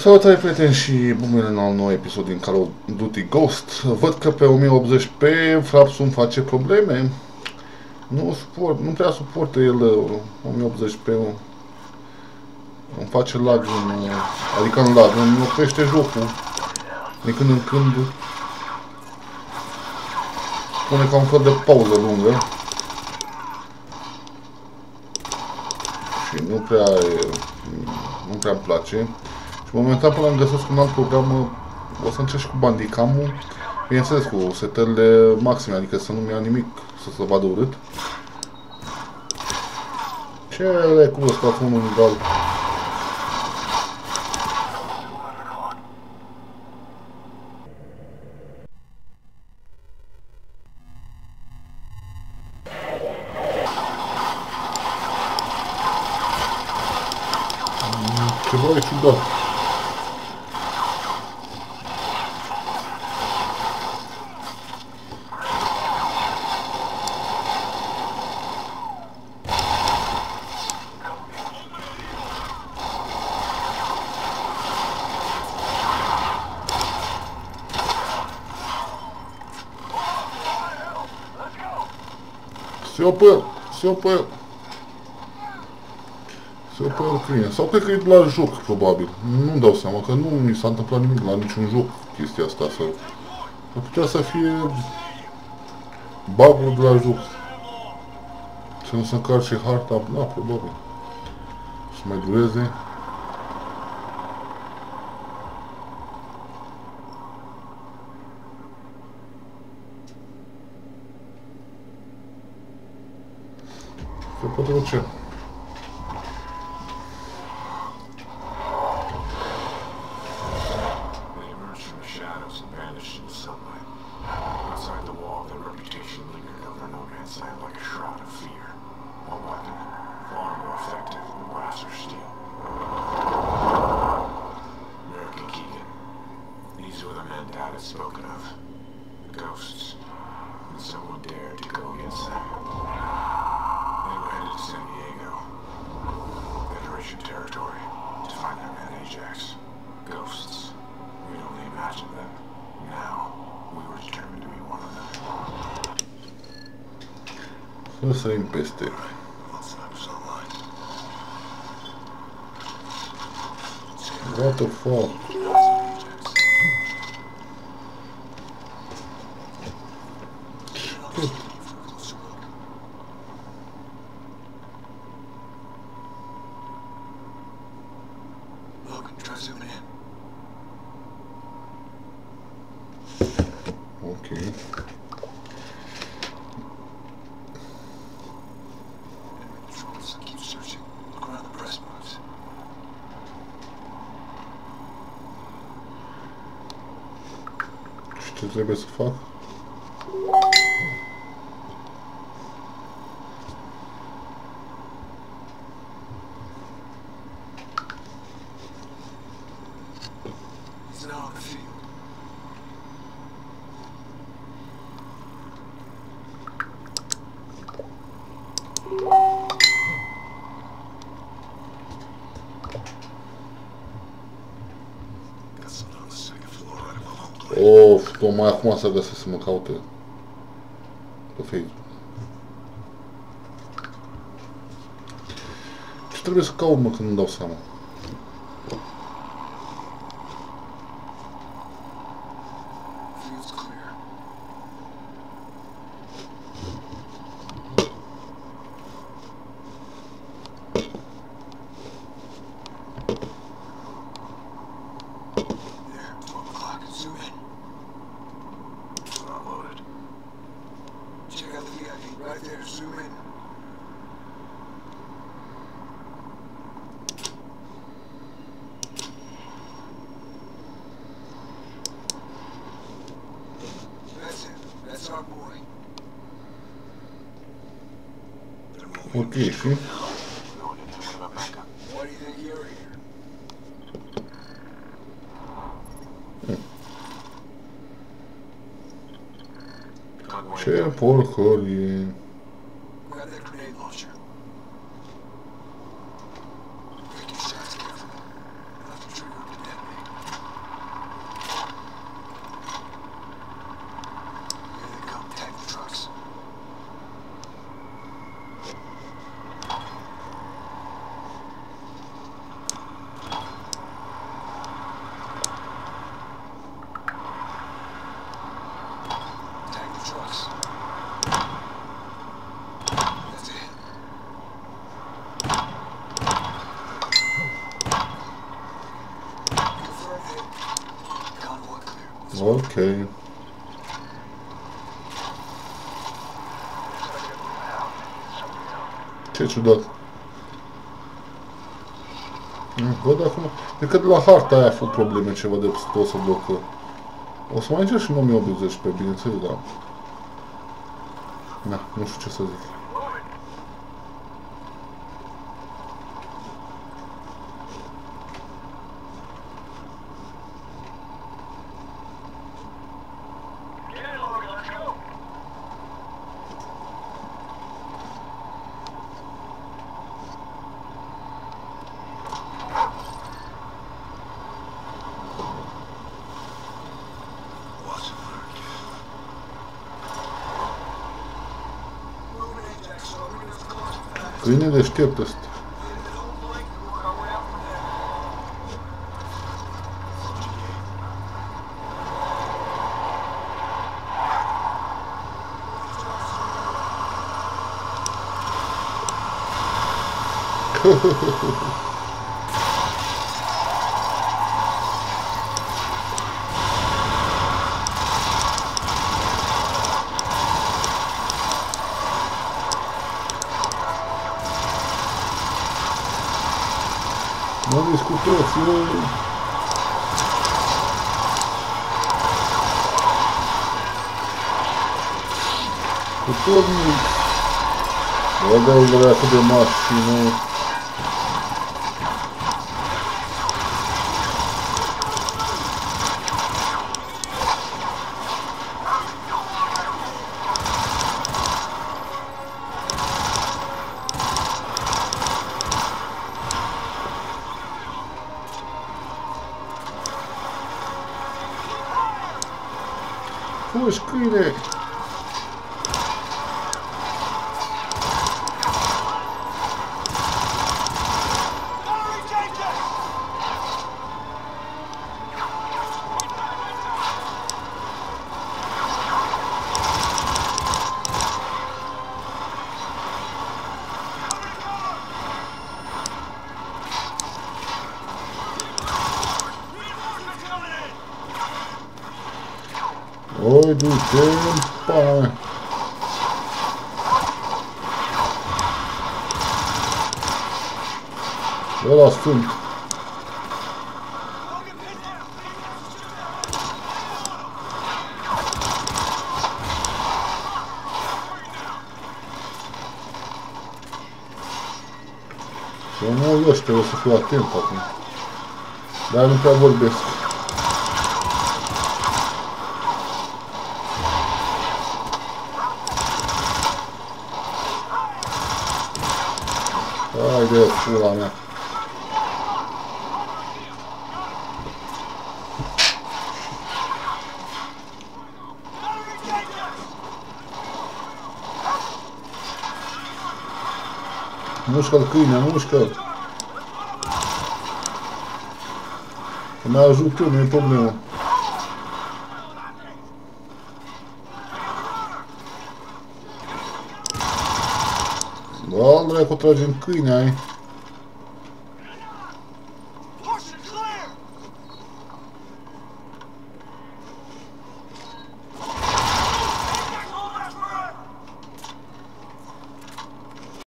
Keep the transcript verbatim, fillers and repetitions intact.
Salutare prieteni și bun venit la un nou episod din Call of Duty Ghost. Văd că pe o mie optzeci p Frapsum face probleme. Nu suport, nu prea suportă el o mie optzeci p. Îmi face lag, în, adică în lag, îmi oprește jocul. De când în când pune ca un fel de pauză lungă. Și nu prea, nu prea îmi place. Și momentan până am găsesc un alt program, o să încerc și cu Bandicam-ul. Bineînțeles cu setările maxime, adică să nu-mi ia nimic să se vadă urât. Ce le cum ăsta unul egal? Ceva e ciudat. Se opă, se opă. Se opă el câine. Sau cred că e la joc, probabil. Nu-mi dau seama, că nu mi s-a întâmplat nimic la niciun joc chestia asta. Să... Ar putea să fie bug-ul de la joc. Să nu se încarce harta, na, probabil. Să mai dureze. Se poate duce. Spoken of ghosts, and someone dared to go against them. They were headed to San Diego, Federation territory, to find their man Ajax. Ghosts. We'd only imagined them. Now, we were determined to be one of them. Să sărim peste. What the fuck? Okay. Keep searching. Look around the press box. Și ce trebuie să fac? He's now on the field. Of, tocmai acum s-a găsit să mă caute pe Facebook. Ce trebuie să caut, mă, când nu dau seama? Right there, zoom in. That's it. That's our boy. Okay, see? Why do you think you're here? Ce porcărie. Grab that grenade launcher. Take your shots carefully. Left trigger can hit me. Ok. Ce ciudat. Văd acum, cred că de la harta aia a fost probleme ceva de tot să blocă. O să mai încerc și în o mie optzeci pe bineînțeles, dar... Na, nu știu ce să zic. Câine deștept ăsta. Mă vezi cu toți, eu... Cu tot mic. Bă, dă-i dracu de mașină. Fugi, câine! Oi, du-te în pana mea! Ăla sunt! Și omul ăștia o să fiu atent acum. Dar nu prea vorbesc. Hai de pula mea. Mușcă-l câine, mușcă-l. Că mă ajut eu, nu e problemă. Bă, dracu, tragi în câine ai.